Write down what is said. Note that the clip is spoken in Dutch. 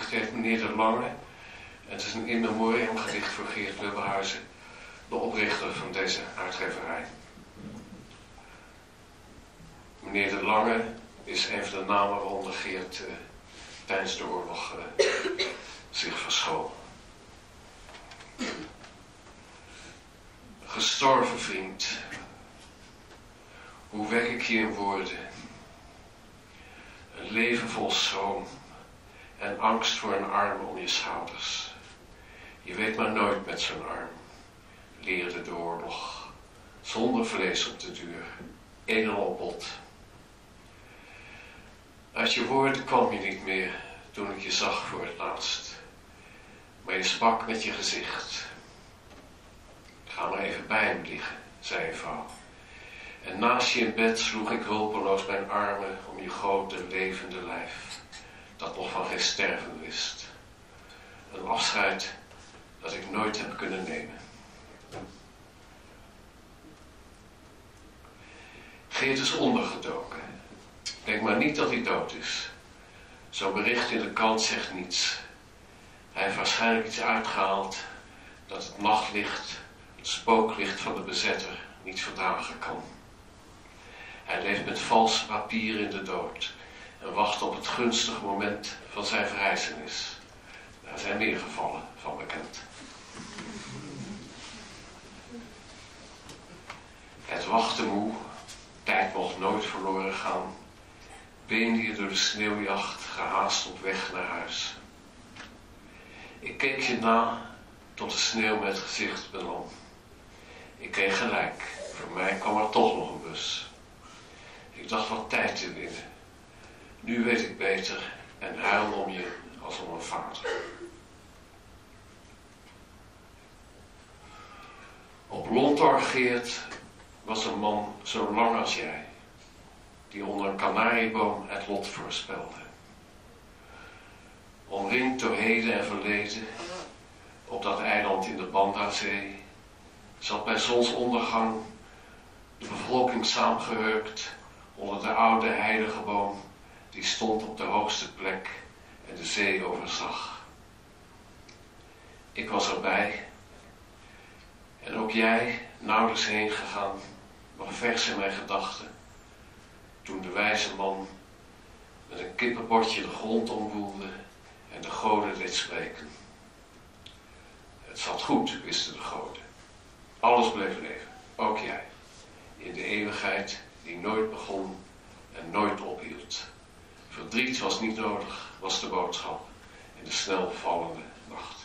gedicht heet Meneer de Lange. En het is een in memoriam gedicht voor Geert Lubberhuizen, de oprichter van deze uitgeverij. Meneer de Lange is een van de namen waaronder Geert tijdens de oorlog zich verschool. Gestorven vriend, hoe wek ik je in woorden? Een leven vol schroom en angst voor een arm om je schouders. Je weet maar nooit met zo'n arm, leerde de oorlog, zonder vlees op de duur, een en al bot. Uit je woorden kwam je niet meer toen ik je zag voor het laatst, maar je sprak met je gezicht. Ga maar even bij hem liggen, zei je vrouw. En naast je in bed sloeg ik hulpeloos mijn armen om je grote levende lijf, dat nog van geen sterven wist. Een afscheid dat ik nooit heb kunnen nemen. Geert is ondergedoken. Denk maar niet dat hij dood is. Zo'n bericht in de krant zegt niets. Hij heeft waarschijnlijk iets uitgehaald dat het nachtlicht, het spooklicht van de bezetter, niet verdragen kan. Hij leeft met vals papier in de dood en wacht op het gunstige moment van zijn verrijzenis. Daar zijn meer gevallen van bekend. Het wachten moe, tijd mocht nooit verloren gaan, weende je door de sneeuwjacht gehaast op weg naar huis. Ik keek je na tot de sneeuw met het gezicht benam. Ik kreeg gelijk, voor mij kwam er toch nog een bus. Ik dacht wat tijd te winnen. Nu weet ik beter en huil om je als om een vader. Op Lontor, Geert, was een man zo lang als jij, die onder een kanarieboom het lot voorspelde. Omringd door heden en verleden, op dat eiland in de Bandazee, zat bij zonsondergang de bevolking saamgehurkt onder de oude heilige boom die stond op de hoogste plek en de zee overzag. Ik was erbij en ook jij, nauwelijks heen gegaan, nog vers in mijn gedachten, toen de wijze man met een kippenbordje de grond omwoelde en de goden deed spreken. Het zat goed, wisten de goden. Alles bleef leven, ook jij, in de eeuwigheid die nooit begon en nooit ophield. Verdriet was niet nodig, was de boodschap in de snel vallende nacht.